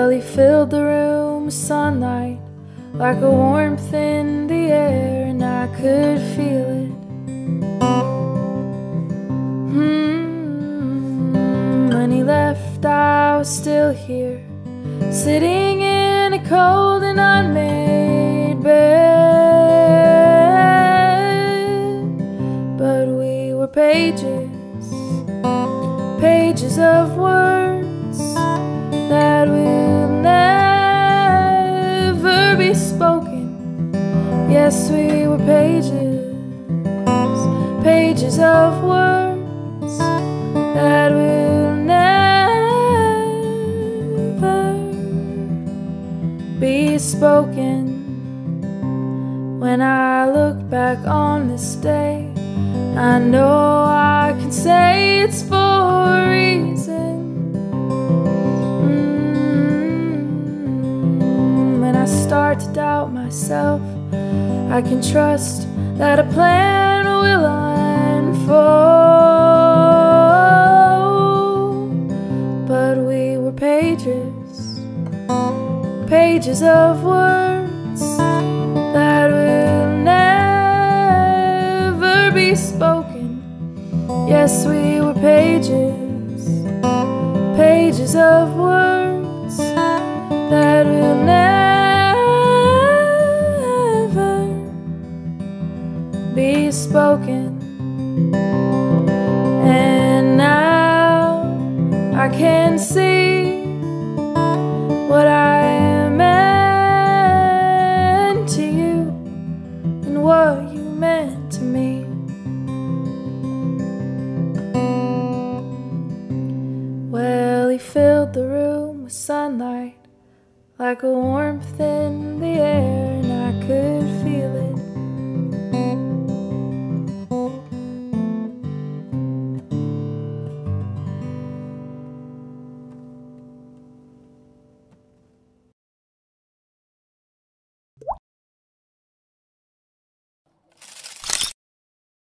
Well, he filled the room with sunlight, like a warmth in the air, and I could feel it. When he left, I was still here, sitting in a cold and unmade bed. But we were pages, pages of words that will never be spoken. Yes, we were pages, pages of words that will never be spoken. When I look back on this day, I know I can say it's for a reason. When I start to doubt myself, I can trust that a plan will unfold. But we were pages, pages of words that will never be spoken. Yes, we were pages, pages of words that will never be spoken. And now I can see what I am meant to you and what you meant to me. Well, he filled the room with sunlight, like a warmth in the air,